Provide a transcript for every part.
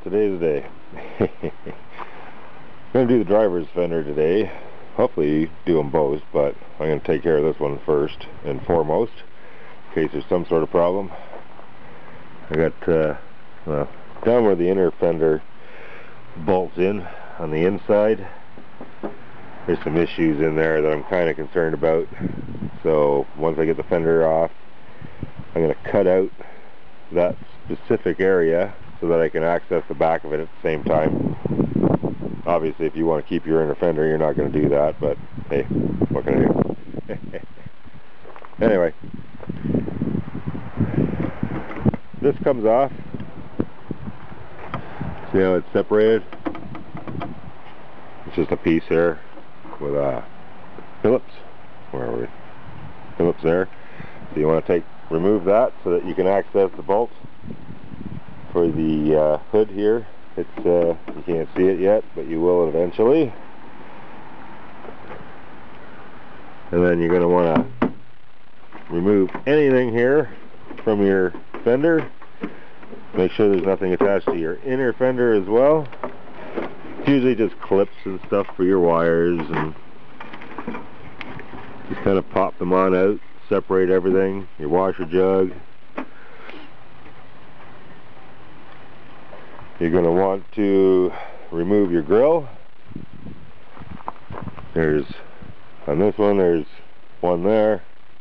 today's the day. I'm going to do the driver's fender today. Hopefully do them both, but I'm going to take care of this one first and foremost, in case there's some sort of problem. I got well, down where the inner fender bolts in on the inside, there's some issues in there that I'm kind of concerned about. So once I get the fender off, I'm going to cut out that specific area so that I can access the back of it at the same time. Obviously, if you want to keep your inner fender, you're not going to do that, but hey, what can I do? Anyway, this comes off. See how it's separated? It's just a piece here with Phillips. Where are we? Phillips there. So you want to remove that so that you can access the bolt for the hood here. It's you can't see it yet, but you will eventually. And then you're going to want to remove anything here from your fender. Make sure there's nothing attached to your inner fender as well. It's usually just clips and stuff for your wires, and just kind of pop them on out, separate everything, your washer jug. You're going to want to remove your grill. On this one, there's one there,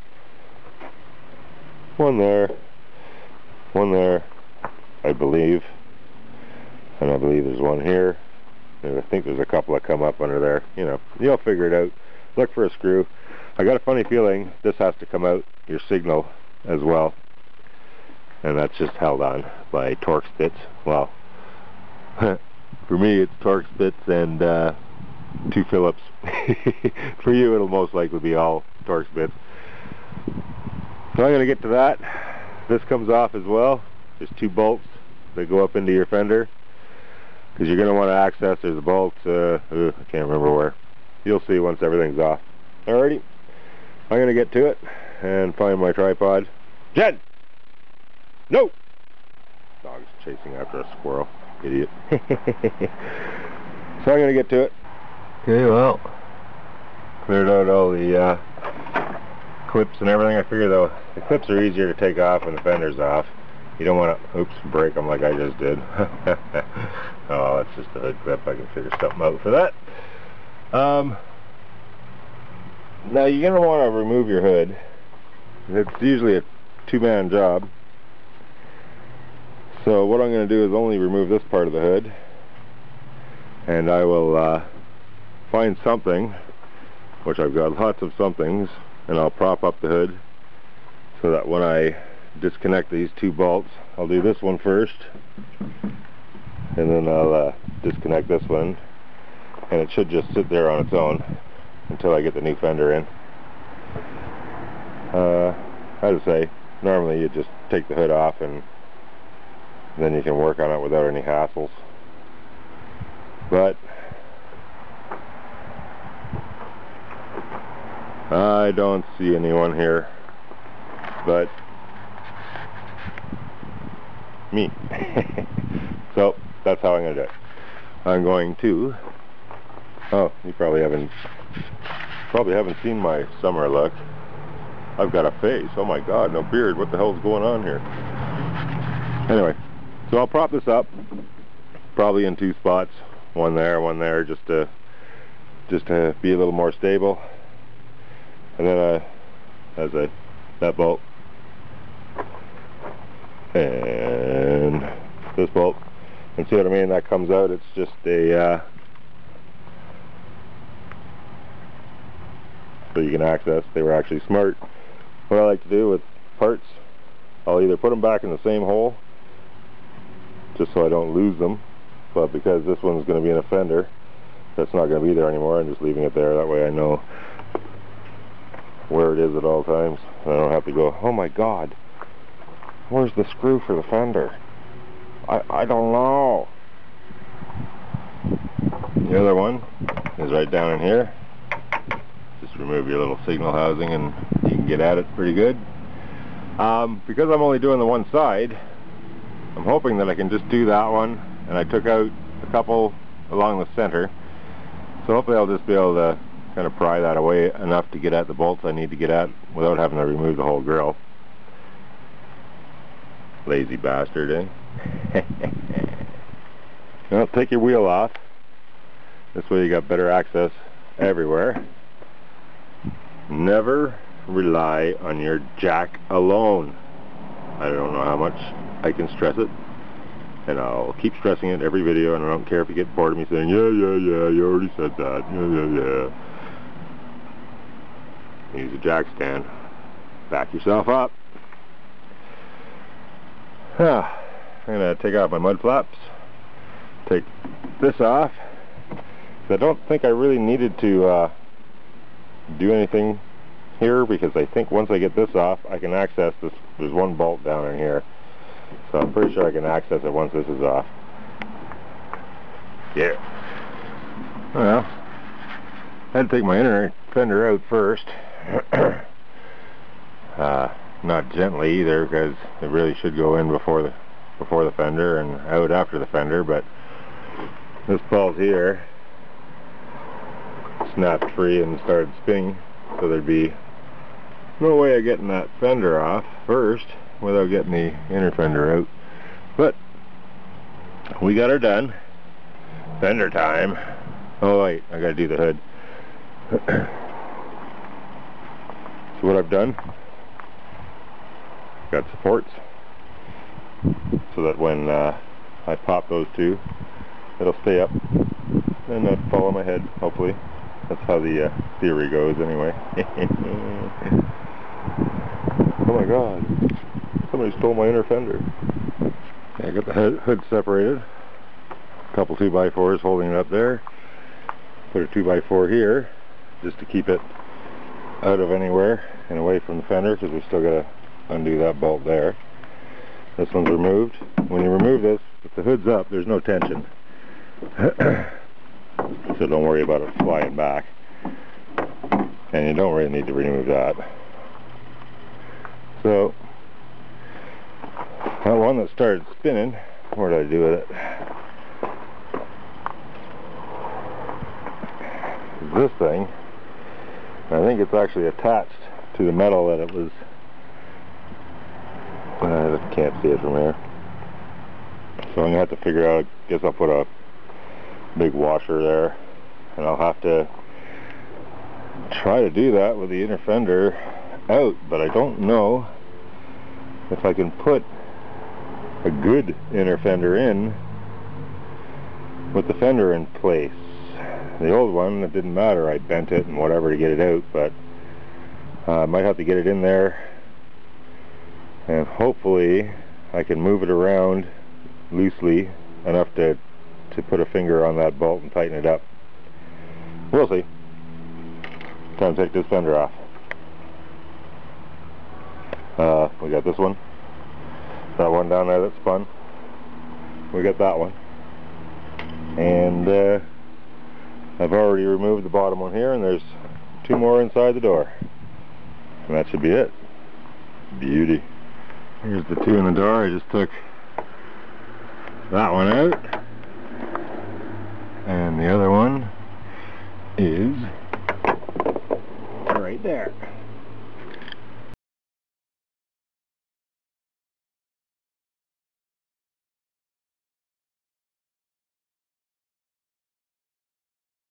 one there, one there, I believe. And I believe there's one here. And I think there's a couple that come up under there. You know, you'll figure it out. Look for a screw. I got a funny feeling this has to come out, your signal as well. And that's just held on by Torx bits. Well, for me it's Torx bits and 2 Phillips. For you it'll most likely be all Torx bits. So I'm going to get to that. This comes off as well. There's 2 bolts that go up into your fender, because you're going to want to access. There's a bolt, I can't remember where. You'll see once everything's off. Alrighty, I'm going to get to it and find my tripod. Jen! No! Dog's chasing after a squirrel. Idiot. So I'm going to get to it. Okay, well, cleared out all the clips and everything. I figure though the clips are easier to take off when the fender's off. You don't want to, break them like I just did. Oh, that's just a hood clip. I can figure something out for that. Now you're going to want to remove your hood. It's usually a 2-man job. So what I'm going to do is only remove this part of the hood, and I will find something, which I've got lots of somethings, and I'll prop up the hood so that when I disconnect these 2 bolts, I'll do this one first, and then I'll disconnect this one, and it should just sit there on its own until I get the new fender in. As I say, normally you just take the hood off and then you can work on it without any hassles. But I don't see anyone here but me. So that's how I'm going to do it. I'm going to, oh, you probably haven't seen my summer look. I've got a face. Oh my god, no beard. What the hell's going on here? Anyway, so I'll prop this up, probably in 2 spots, one there, just to be a little more stable. And then that bolt and this bolt, and see what I mean? That comes out. It's just a so you can access. They were actually smart. What I like to do with parts, I'll either put them back in the same hole just so I don't lose them, but because this one's going to be in a fender that's not going to be there anymore, I'm just leaving it there. That way I know where it is at all times, and I don't have to go, oh my god, where's the screw for the fender? I don't know. The other one is right down in here. Just remove your little signal housing and you can get at it pretty good. Because I'm only doing the one side, I'm hoping that I can just do that one and I took out a couple along the center. So hopefully I'll just be able to kind of pry that away enough to get at the bolts I need to get at without having to remove the whole grill. Lazy bastard, eh? Well, take your wheel off. This way you got better access everywhere. Never rely on your jack alone. I don't know how much I can stress it, and I'll keep stressing it every video, and I don't care if you get bored of me saying, yeah, you already said that, yeah. Use a jack stand. Back yourself up. I'm going to take off my mud flaps, take this off. I don't think I really needed to do anything here, because I think once I get this off I can access this. There's one bolt down in here, so I'm pretty sure I can access it once this is off. Yeah. Well, I had to take my inner fender out first. Not gently either, because it really should go in before the fender and out after the fender, but this bolt here snapped free and started spinning, so there'd be no way of getting that fender off first without getting the inner fender out. But we got her done. Fender time. Oh wait, I gotta do the hood. So what I've done, got supports so that when I pop those two, it'll stay up and not fall on my head, hopefully. That's how the theory goes anyway. Oh my god, somebody stole my inner fender. I got the hood separated. A couple 2x4s holding it up there. Put a 2x4 here just to keep it out of anywhere and away from the fender, because we still got to undo that bolt there. This one's removed. When you remove this, if the hood's up, there's no tension. So don't worry about it flying back. And you don't really need to remove that. So, that one that started spinning, what did I do with it? This thing, I think it's actually attached to the metal that it was. I can't see it from here. So I'm going to have to figure out, I guess I'll put a big washer there, and I'll have to try to do that with the inner fender out, but I don't know if I can put a good inner fender in with the fender in place. The old one, it didn't matter, I bent it and whatever to get it out, but I might have to get it in there, and hopefully I can move it around loosely enough to put a finger on that bolt and tighten it up. We'll see. Time to take this fender off. We got this one. That one down there that spun. We got that one. And I've already removed the bottom one here, and there's two more inside the door. And that should be it. Beauty. Here's the two in the door. I just took that one out. And the other one is right there.